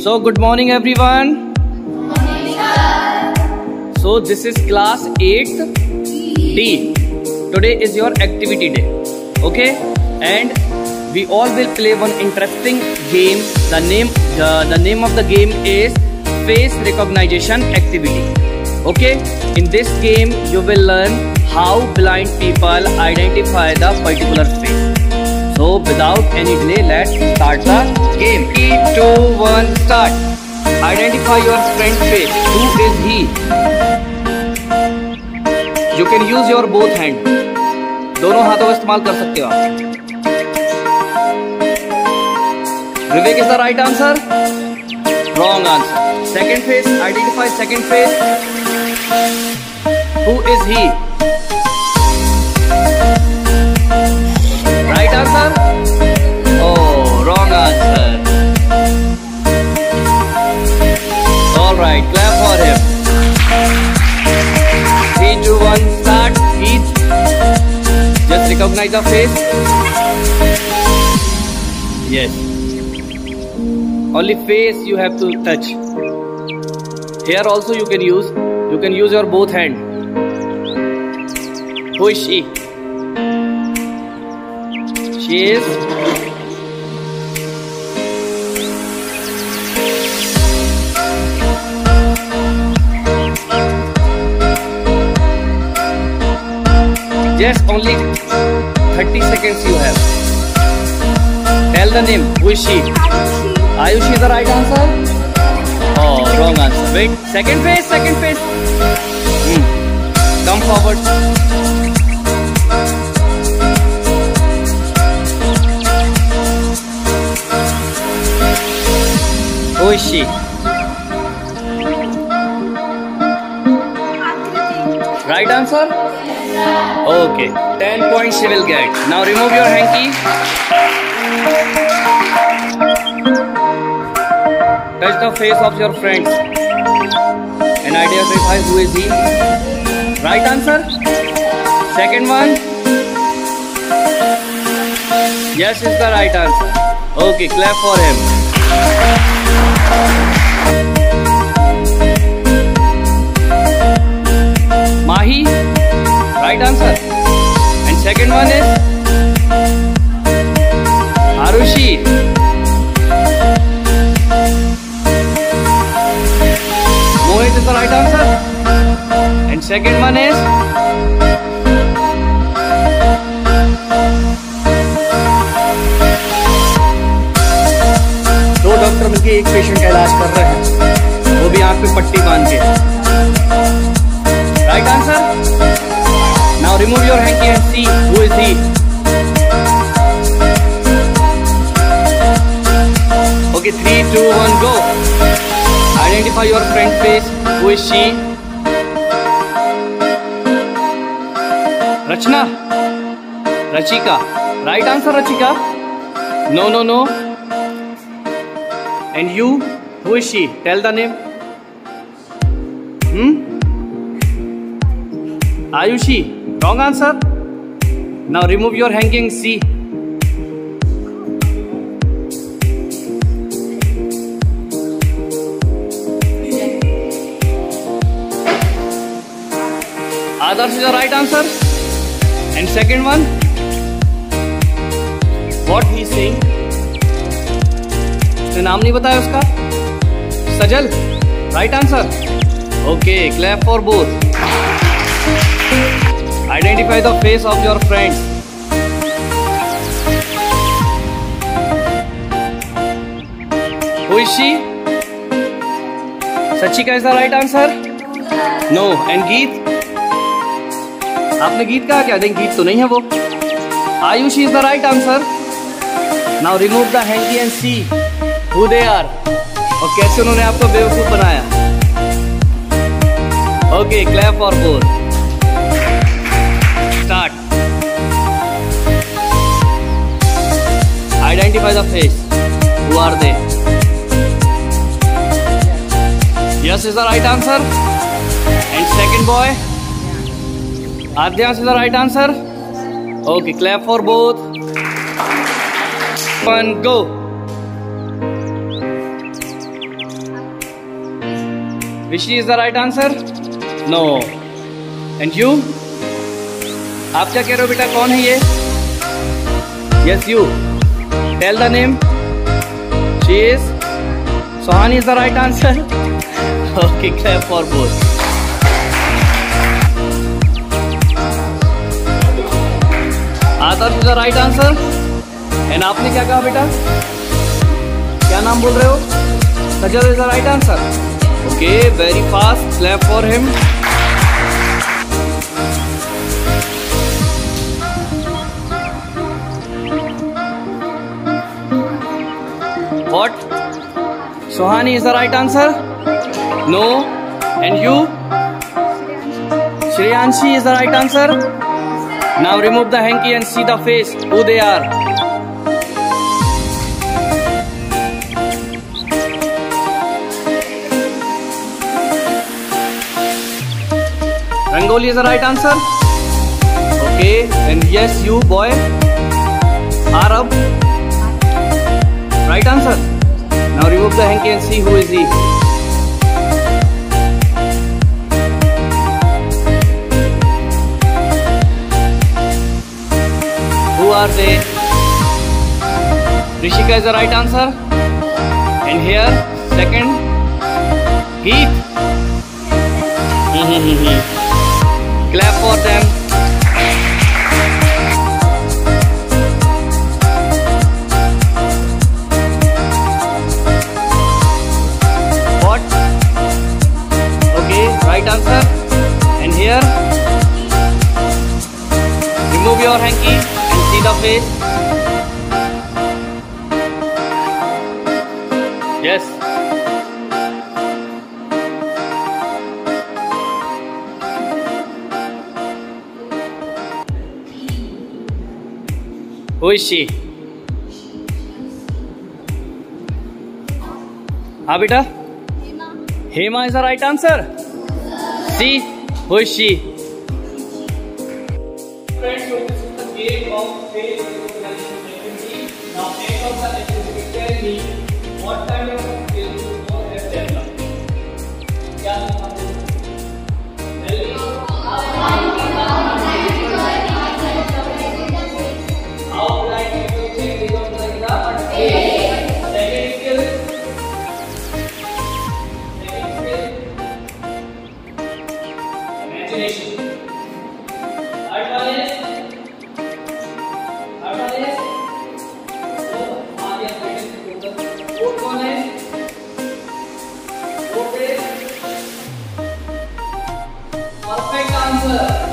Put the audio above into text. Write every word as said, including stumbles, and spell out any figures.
So good morning everyone. So this is class eighth D. Today is your activity day. Okay, and we all will play one interesting game. The name the, the name of the game is face recognition activity. Okay, in this game you will learn how blind people identify the particular face. So without any delay, let's start the game. three, two, one, start. Identify your friend's face. Who is he? You can use your both hand. दोनों हाथों का इस्तेमाल कर सकते हो आप. Vivek is the right answer. Wrong answer. Second face. Identify second face. Who is he? Right answer? Oh, wrong answer. Alright, clap for him. three, two, one, start. Each. Just recognize the face. Yes. Only face you have to touch. Here also you can use. You can use your both hand. Who is she? She is just only thirty seconds you have. Tell the name. Who is she? Ayushi is the right answer? Oh, wrong answer. Wait, second face, second face. Hmm. Come forward. Who is she? Right answer? Okay, ten points she will get. Now remove your hanky. Touch the face of your friends and identify who is he. Right answer? Second one? Yes, is the right answer. Okay, clap for him. Mahi, right answer. And second one is Arushi. Mohit is the right answer. And second one is दो doctor मिलके एक patient का इलाज कर रहे हैं, वो भी आंख पे पट्टी बांध के. Right answer? Now remove your hanky and see who is he. Okay, three, two, one, go. Identify your friend's face. Who is she? Rachna? Rachika. Right answer, Rachika? No, no, no. And you? Who is she? Tell the name. Hmm? Ayushi. Wrong answer. Now remove your hanky and see. Adarsh is the right answer. And second one, what he is saying? उसने नाम नहीं बताया उसका. सजल. Right answer. Okay, clap for both. Identify the face of your friends. Who is she? Sachika is the right answer? No. And Geet? आपने गीत कहा क्या? देख, गीत तो नहीं है वो. Ayushi is the right answer. Now remove the hanky and see who they are. और कैसे उन्होंने आपको बेवकूफ बनाया. Okay, clap for both. Start. Identify the face. Who are they? Yes is the right answer. And second boy? Adhyans is the right answer. Okay, clap for both. One, go. Rishi is the right answer? No. And you? आप क्या कह रहे हो बेटा, कौन है ये? Yes, you. Tell the name. She is? Sohani is the right answer? Okay, clap for both. Adarsh is the right answer. And आपने क्या कहा बेटा? क्या नाम बोल रहे हो? Sajal is the right answer. Okay, very fast. Clap for him. What? Sohani is the right answer? No. And you? Shreyanshi is the right answer? Now remove the hanky and see the face, who they are. Rangoli is the right answer? Okay, and yes, you boy. Arab. Right answer. Now remove the hanky and see who is he. Who are they? Rishika is the right answer. And here, second, Heath. Clap for them. What? Okay, right answer. And here, remove your hanky and see the face. Yes. Who is she? हाँ बेटा? Hema. Hema is the right answer. See, who is she? Friends, so this is the game of face recognition. Now, end of the activity, tell me what kind of skills you don't have developed. Yeah. Tell me. How like you think they don't like that? Second skill. Second skill. Imagination. Third one is. Third one is. Oh, आगे focus. Fourth one is. Fourth is. Perfect answer.